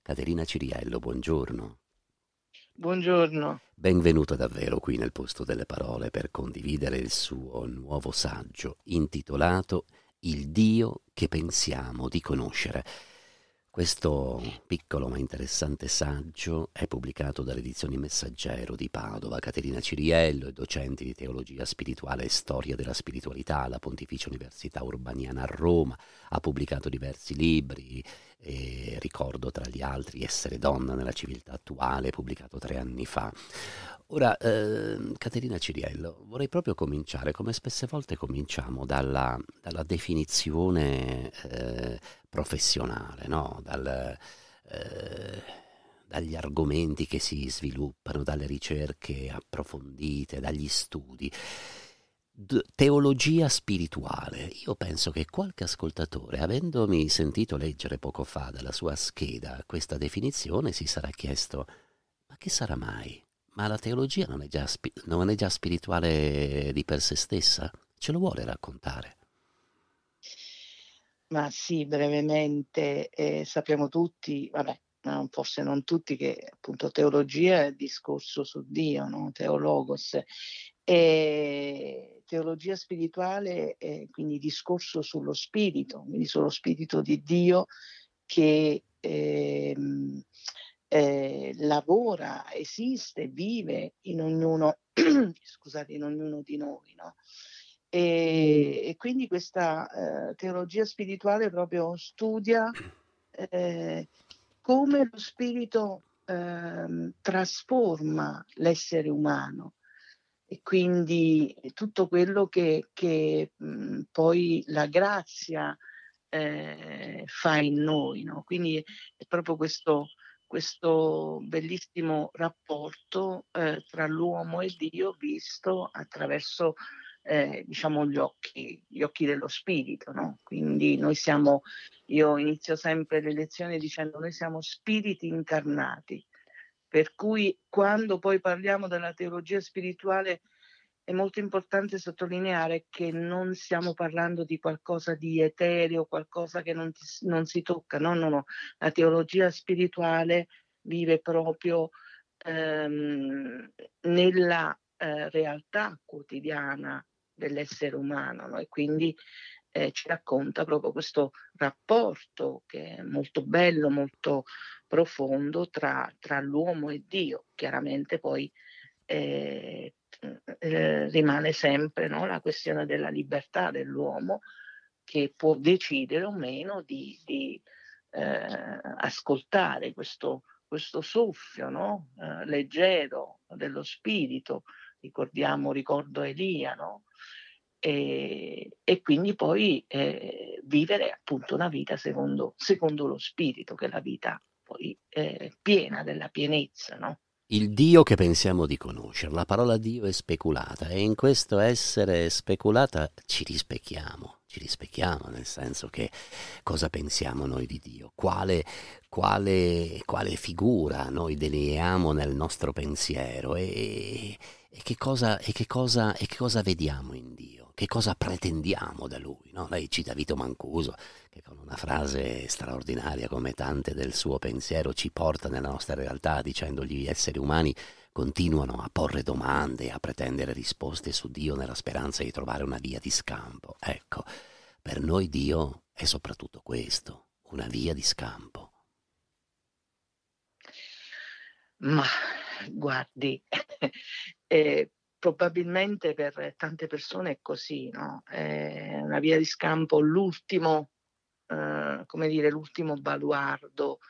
Caterina Ciriello, buongiorno. Buongiorno. Benvenuta davvero qui nel posto delle parole per condividere il suo nuovo saggio intitolato Il Dio che pensiamo di conoscere. Questo piccolo ma interessante saggio è pubblicato dalle edizioni Messaggero di Padova. Caterina Ciriello è docente di teologia spirituale e storia della spiritualità alla Pontificia Università Urbaniana a Roma, ha pubblicato diversi libri, e ricordo tra gli altri Essere donna nella civiltà attuale, pubblicato 3 anni fa. Ora, Caterina Ciriello, vorrei proprio cominciare, come spesse volte cominciamo, dalla definizione professionale, no? Dagli argomenti che si sviluppano, dalle ricerche approfondite, dagli studi. Teologia spirituale. Io penso che qualche ascoltatore, avendomi sentito leggere poco fa dalla sua scheda questa definizione, si sarà chiesto: ma che sarà mai? Ma la teologia non è già spirituale di per sé stessa? Ce lo vuole raccontare? Ma sì, brevemente, sappiamo tutti, vabbè, forse non tutti, che appunto teologia è il discorso su Dio, no, Theologos. Teologia spirituale è quindi discorso sullo spirito, quindi sullo spirito di Dio che, lavora, esiste, vive in ognuno scusate, in ognuno di noi, no? E quindi questa, teologia spirituale proprio studia, ehm, come lo spirito, trasforma l'essere umano e quindi tutto quello che poi la grazia, fa in noi, no, quindi è proprio questo bellissimo rapporto, tra l'uomo e Dio visto attraverso, diciamo gli occhi dello spirito, no, quindi io inizio sempre le lezioni dicendo: "Noi siamo spiriti incarnati". Per cui quando poi parliamo della teologia spirituale è molto importante sottolineare che non stiamo parlando di qualcosa di etereo, qualcosa che non si tocca. No, no, no. La teologia spirituale vive proprio, nella, realtà quotidiana dell'essere umano, no, e quindi, ci racconta proprio questo rapporto che è molto bello, molto profondo tra l'uomo e Dio. Chiaramente poi, ehm, rimane sempre, no, la questione della libertà dell'uomo che può decidere o meno di ascoltare questo soffio, no, leggero dello spirito. Ricordo Elia, no, e quindi poi, vivere appunto una vita secondo lo spirito, che è la vita poi, piena della pienezza, no? Il Dio che pensiamo di conoscere, la parola Dio è speculata e in questo essere speculata ci rispecchiamo nel senso che cosa pensiamo noi di Dio, quale figura noi delineiamo nel nostro pensiero e che cosa vediamo in Dio, che cosa pretendiamo da Lui. No? Lei cita Vito Mancuso, che con una frase straordinaria come tante del suo pensiero ci porta nella nostra realtà dicendo gli esseri umani continuano a porre domande e a pretendere risposte su Dio nella speranza di trovare una via di scampo. Ecco, per noi Dio è soprattutto questo, una via di scampo. Mah, guardi, probabilmente per tante persone è così, no, è una via di scampo, come dire, l'ultimo baluardo,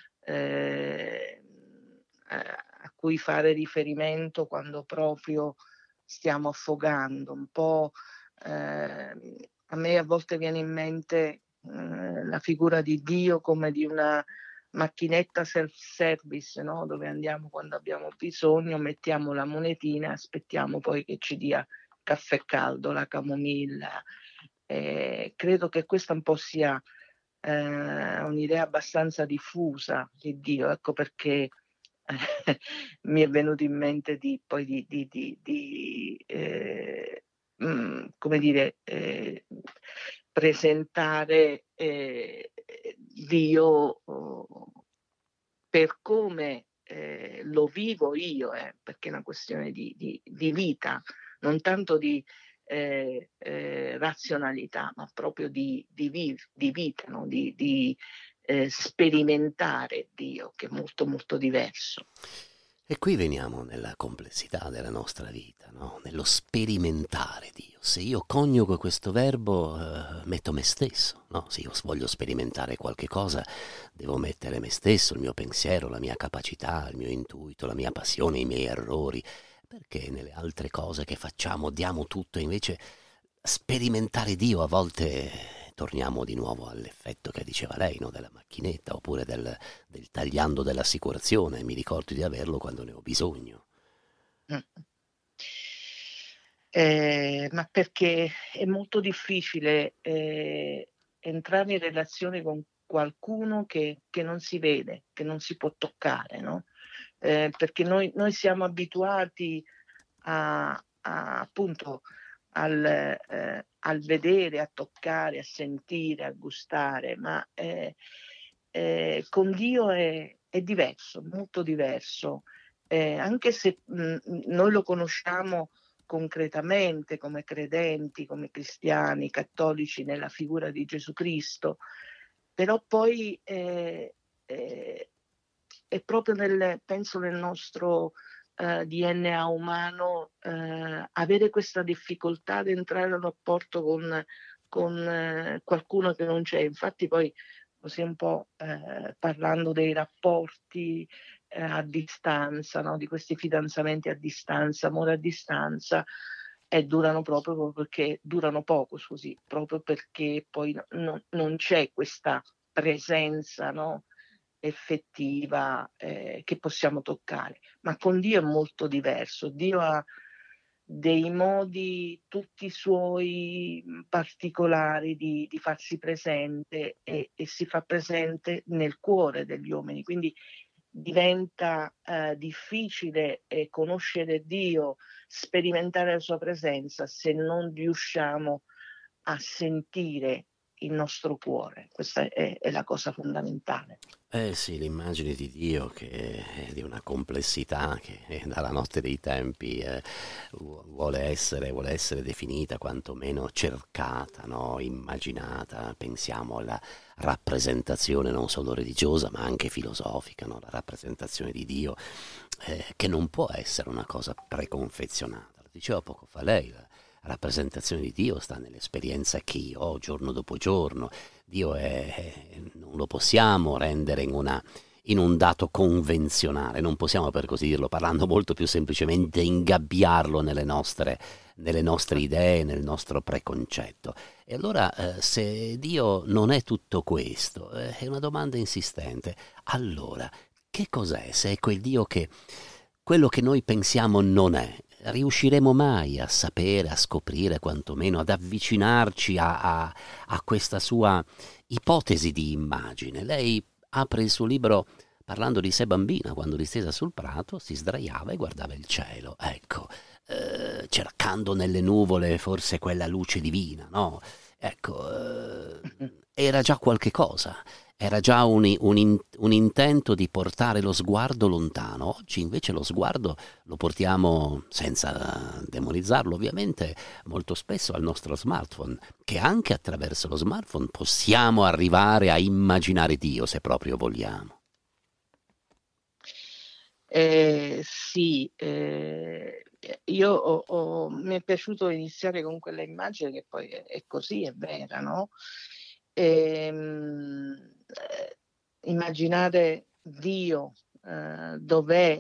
a cui fare riferimento quando proprio stiamo affogando. Un po', a me a volte viene in mente, la figura di Dio come di una macchinetta self-service, no, dove andiamo quando abbiamo bisogno, mettiamo la monetina e aspettiamo poi che ci dia caffè caldo, la camomilla. Credo che questa un po' sia, un'idea abbastanza diffusa di Dio, ecco perché mi è venuto in mente come dire, presentare, Dio, per come lo vivo io, perché è una questione di vita, non tanto di razionalità, ma proprio di vita, no? Di sperimentare Dio, che è molto molto diverso. E qui veniamo nella complessità della nostra vita, no? Nello sperimentare Dio. Se io coniugo questo verbo, metto me stesso, no? Se io voglio sperimentare qualche cosa, devo mettere me stesso, il mio pensiero, la mia capacità, il mio intuito, la mia passione, i miei errori. Perché nelle altre cose che facciamo diamo tutto, e invece sperimentare Dio a volte torniamo di nuovo all'effetto che diceva lei, no? Della macchinetta, oppure del tagliando dell'assicurazione. Mi ricordo di averlo quando ne ho bisogno. Mh. Ma perché è molto difficile, entrare in relazione con qualcuno che non si vede, che non si può toccare, no, perché noi siamo abituati appunto al vedere, a toccare, a sentire, a gustare, ma, con Dio è diverso, molto diverso. Anche se, noi lo conosciamo concretamente come credenti, come cristiani, cattolici nella figura di Gesù Cristo, però poi, è proprio penso nel nostro, DNA umano, avere questa difficoltà ad entrare in rapporto con qualcuno che non c'è. Infatti poi così un po', parlando dei rapporti, a distanza, no, di questi fidanzamenti a distanza, amore a distanza, e proprio perché durano poco, scusi, proprio perché poi non c'è questa presenza, no, effettiva, che possiamo toccare. Ma con Dio è molto diverso. Dio ha dei modi tutti suoi, particolari di farsi presente, e si fa presente nel cuore degli uomini. Quindi diventa, difficile, conoscere Dio, sperimentare la sua presenza, se non riusciamo a sentire il nostro cuore. Questa è la cosa fondamentale. Eh sì, l'immagine di Dio che è di una complessità che dalla notte dei tempi vuole essere definita, quantomeno cercata, no? Immaginata. Pensiamo alla rappresentazione non solo religiosa ma anche filosofica, no? La rappresentazione di Dio, che non può essere una cosa preconfezionata. Lo diceva poco fa lei, la rappresentazione di Dio sta nell'esperienza che io ho giorno dopo giorno. Dio non lo possiamo rendere in un dato convenzionale, non possiamo, per così dirlo, parlando molto più semplicemente, ingabbiarlo nelle nostre idee, nel nostro preconcetto. E allora, se Dio non è tutto questo, è una domanda insistente. Allora, che cos'è? Se è quel Dio che quello che noi pensiamo non è, riusciremo mai a sapere, a scoprire, quantomeno ad avvicinarci a questa sua ipotesi di immagine? Lei apre il suo libro parlando di sé bambina, quando distesa sul prato si sdraiava e guardava il cielo, ecco, cercando nelle nuvole forse quella luce divina, no? Ecco, era già qualche cosa. Era già un intento di portare lo sguardo lontano. Oggi invece lo sguardo lo portiamo, senza demonizzarlo ovviamente, molto spesso al nostro smartphone, che anche attraverso lo smartphone possiamo arrivare a immaginare Dio, se proprio vogliamo. Sì, io mi è piaciuto iniziare con quella immagine che poi è così, è vera, no, immaginare Dio, dov'è,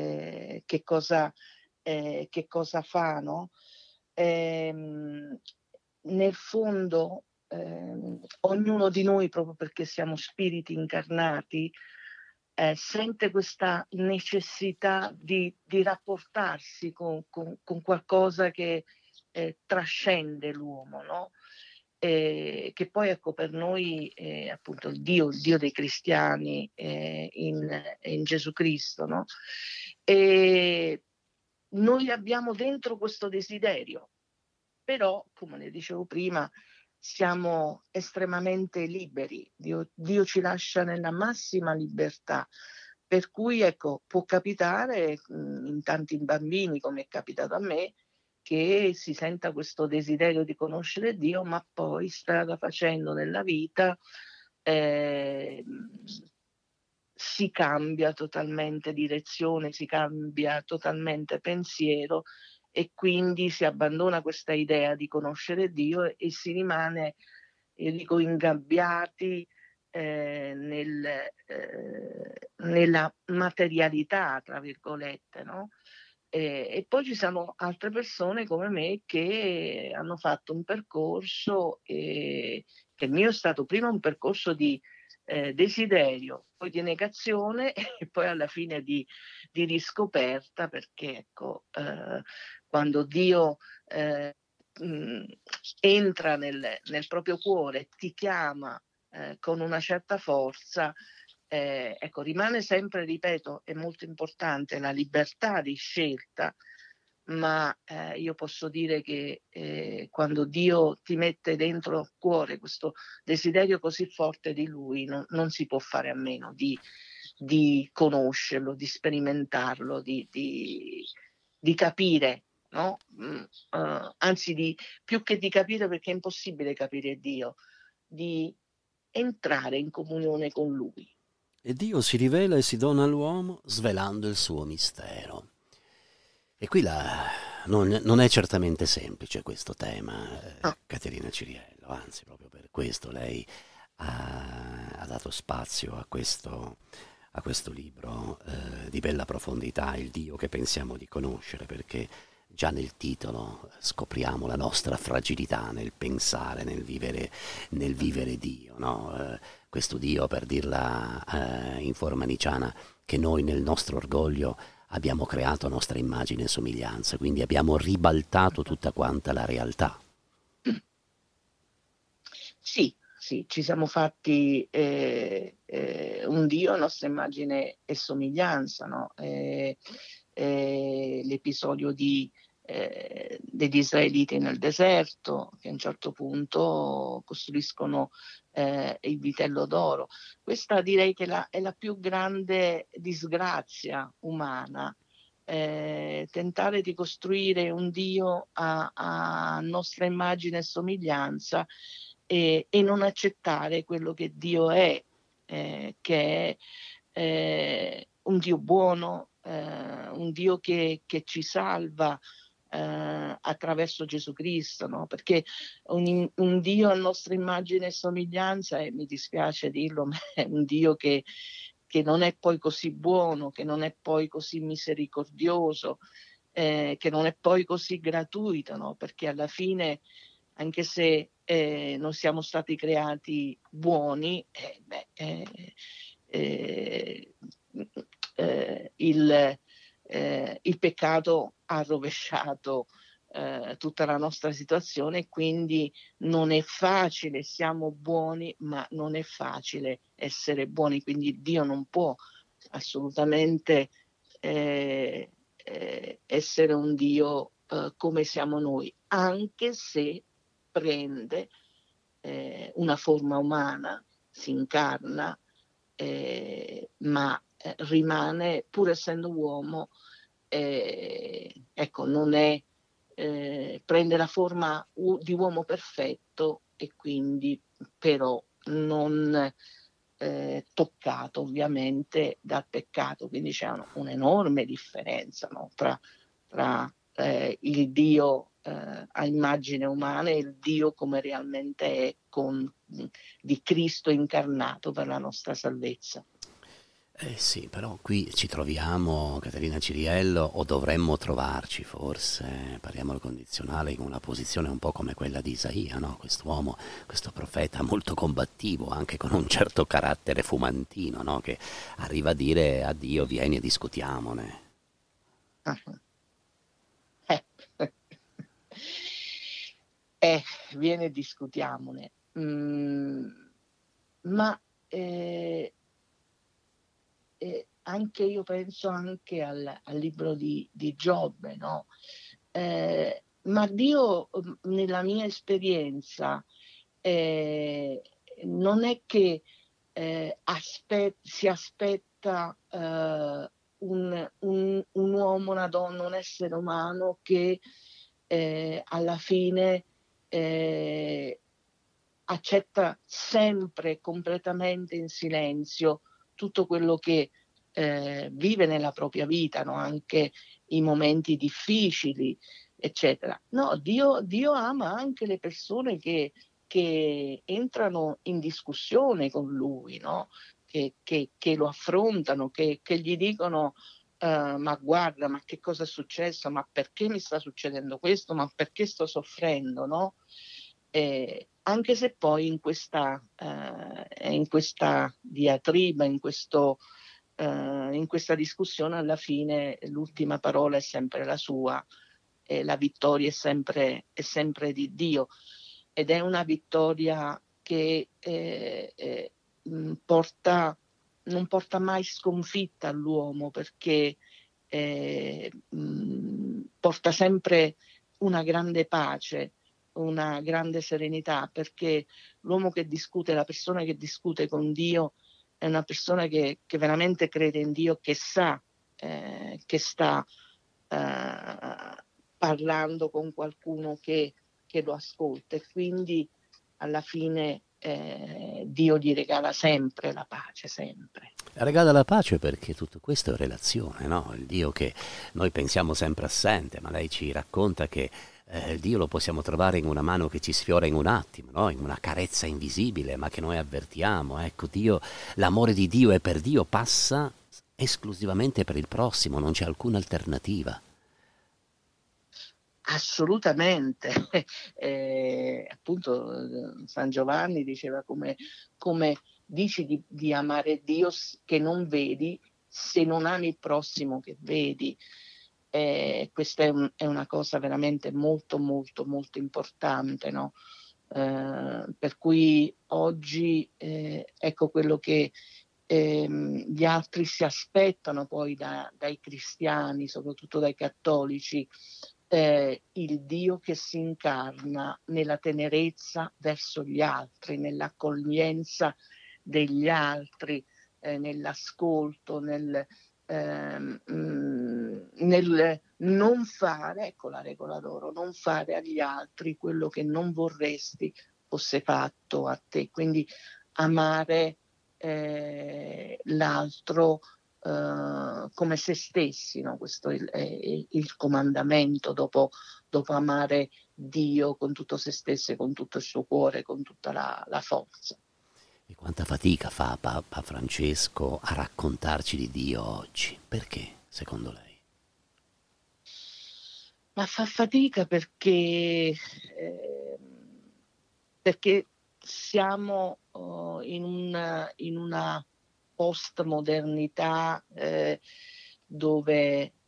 che cosa fa, no, ehm, nel fondo, ognuno di noi, proprio perché siamo spiriti incarnati, sente questa necessità di rapportarsi con qualcosa che, trascende l'uomo, no, che poi ecco per noi è appunto il Dio dei cristiani, in Gesù Cristo, no, ehm, noi abbiamo dentro questo desiderio, però, come le dicevo prima, siamo estremamente liberi. Dio ci lascia nella massima libertà, Per cui ecco, può capitare in tanti bambini, come è capitato a me, che si senta questo desiderio di conoscere Dio, ma poi strada facendo nella vita, ehm, si cambia totalmente direzione, si cambia totalmente pensiero e quindi si abbandona questa idea di conoscere Dio e si rimane, io dico, ingabbiati nella "materialità" tra virgolette, no, e poi ci sono altre persone come me che hanno fatto un percorso, che il mio è stato prima un percorso di desiderio, poi di negazione e poi alla fine di riscoperta, perché ecco, quando Dio, ehm, mhmm, entra nel proprio cuore, ti chiama, con una certa forza, ecco, rimane sempre, ripeto, è molto importante la libertà di scelta, ma, io posso dire che, quando Dio ti mette dentro al cuore questo desiderio così forte di Lui, non si può fare a meno di conoscerlo, di sperimentarlo, di capire, no, anzi più che di capire, perché è impossibile capire Dio, di entrare in comunione con Lui. E Dio si rivela e si dona all'uomo svelando il suo mistero. E qui non è certamente semplice questo tema, No, Caterina Ciriello, anzi proprio per questo lei ha dato spazio a questo libro di bella profondità, il Dio che pensiamo di conoscere, perché già nel titolo scopriamo la nostra fragilità nel pensare, nel vivere Dio, no? Questo Dio, per dirla in forma niciana, che noi nel nostro orgoglio abbiamo creato a nostra immagine e somiglianza, quindi abbiamo ribaltato tutta quanta la realtà. sì, sì, ci siamo fatti, un Dio a nostra immagine e somiglianza, no, l'episodio degli israeliti nel deserto, che a un certo punto costruiscono, il vitello d'oro. Questa direi che è la più grande disgrazia umana, tentare di costruire un Dio a nostra immagine e somiglianza, e non accettare quello che Dio è, che è, un Dio buono, un Dio che ci salva, attraverso Gesù Cristo, no, perché un Dio a nostra immagine e somiglianza, e mi dispiace dirlo, ma è un Dio che non è poi così buono, che non è poi così misericordioso, che non è poi così gratuito, no, perché alla fine, anche se, non siamo stati creati buoni, ehm, il peccato ha rovesciato, tutta la nostra situazione e quindi non è facile, siamo buoni, ma non è facile essere buoni, quindi Dio non può assolutamente, ehm, essere un Dio, come siamo noi, anche se prende, una forma umana, si incarna, ma, rimane, pur essendo uomo, ecco, non è, prende la forma di uomo perfetto e quindi però non, toccato ovviamente dal peccato, quindi c'è un'enorme differenza, no, tra il Dio, a immagine umana e il Dio come realmente è, di Cristo incarnato per la nostra salvezza. Eh sì, però qui ci troviamo, Caterina Ciriello, o dovremmo trovarci forse, parliamo al condizionale, in una posizione un po' come quella di Isaia, no? Quest'uomo, questo profeta molto combattivo, anche con un certo carattere fumantino, no? Che arriva a dire a Dio: vieni e discutiamone. Ah-ah. Eh. Viene e discutiamone. Ma, anche io penso anche al libro di Giobbe, no, ma Dio, nella mia esperienza, ehm, non è che, si aspetta diventa un uomo, una donna, un essere umano che alla fine accetta sempre completamente in silenzio tutto quello che vive nella propria vita, no, anche i momenti difficili, eccetera. No, Dio ama anche le persone che entrano in discussione con lui, no, che lo affrontano, che gli dicono: "Ma guarda, ma che cosa è successo? Ma perché mi sta succedendo questo? Ma perché sto soffrendo?" No, anche se poi in questa diatriba, in questa discussione alla fine l'ultima parola è sempre la sua e la vittoria è sempre di Dio. Ed è una vittoria che porta non porta mai sconfitta all'uomo, perché porta sempre una grande pace, una grande serenità, perché l'uomo che discute, la persona che discute con Dio è una persona che veramente crede in Dio, che sa che sta parlando con qualcuno che lo ascolta, e quindi alla fine Dio gli regala sempre la pace, sempre. Regala la pace perché tutto questo è relazione, no? Il Dio che noi pensiamo sempre assente, ma lei ci racconta che il Dio lo possiamo trovare in una mano che ci sfiora in un attimo, no? In una carezza invisibile, ma che noi avvertiamo. Ecco, Dio, l'amore di Dio e per Dio passa esclusivamente per il prossimo, non c'è alcuna alternativa. Assolutamente. Appunto, San Giovanni diceva come dici di amare Dio che non vedi, se non ami il prossimo che vedi. Questa è una cosa veramente molto, molto, molto importante, no? Per cui oggi, ecco quello che gli altri si aspettano poi dai cristiani, soprattutto dai cattolici, il Dio che si incarna nella tenerezza verso gli altri, nell'accoglienza degli altri, nell'ascolto, nel non fare, ecco la regola d'oro, non fare agli altri quello che non vorresti fosse fatto a te. Quindi amare l'altro come se stessi, no? Questo è il comandamento dopo amare Dio con tutto se stesso, con tutto il suo cuore, con tutta la forza. E quanta fatica fa Papa Francesco a raccontarci di Dio oggi? Perché, secondo lei? Ma fa fatica perché siamo in una postmodernità dove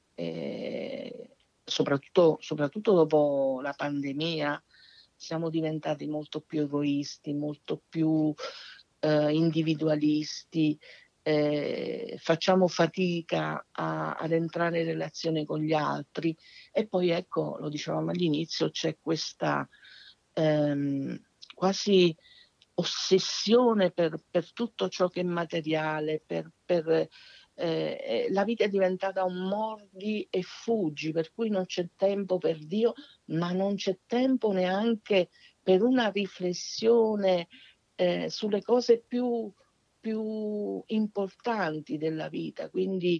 soprattutto dopo la pandemia siamo diventati molto più egoisti, molto più individualisti, facciamo fatica ad entrare in relazione con gli altri, e poi ecco, lo dicevamo all'inizio, c'è questa quasi ossessione per tutto ciò che è materiale, la vita è diventata un mordi e fuggi, per cui non c'è tempo per Dio, ma non c'è tempo neanche per una riflessione sulle cose più importanti della vita. Quindi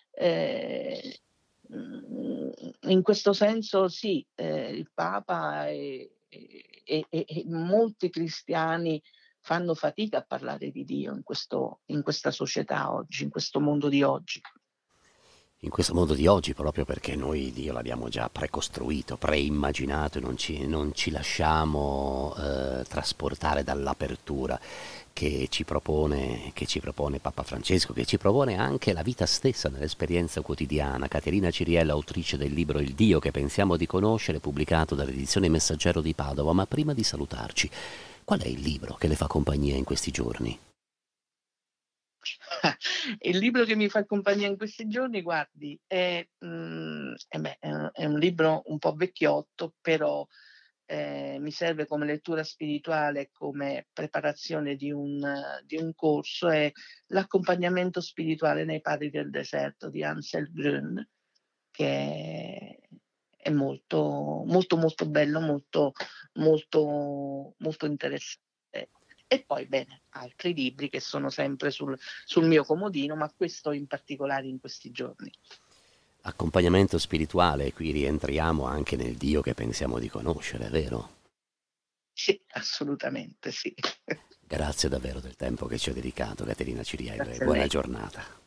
in questo senso sì, il Papa e molti cristiani fanno fatica a parlare di Dio in questa società oggi, in questo mondo di oggi. In questo mondo di oggi, proprio perché noi Dio l'abbiamo già precostruito, preimmaginato, e non ci lasciamo trasportare dall'apertura che ci propone Papa Francesco, che ci propone anche la vita stessa nell'esperienza quotidiana. Caterina Ciriella, autrice del libro Il Dio che pensiamo di conoscere, pubblicato dall'edizione Messaggero di Padova. Ma prima di salutarci, qual è il libro che le fa compagnia in questi giorni? Il libro che mi fa compagnia in questi giorni, guardi, è un libro un po' vecchiotto, però mi serve come lettura spirituale, come preparazione di un corso, è L'accompagnamento spirituale nei padri del deserto di Ansel Brun, che è molto, molto, molto bello, molto, molto, molto interessante. E poi, bene, altri libri che sono sempre sul mio comodino, ma questo in particolare in questi giorni. Accompagnamento spirituale, qui rientriamo anche nel Dio che pensiamo di conoscere, vero? Sì, assolutamente sì. Grazie davvero del tempo che ci ha dedicato, Caterina Ciriello, e Grazie a buona lei. giornata.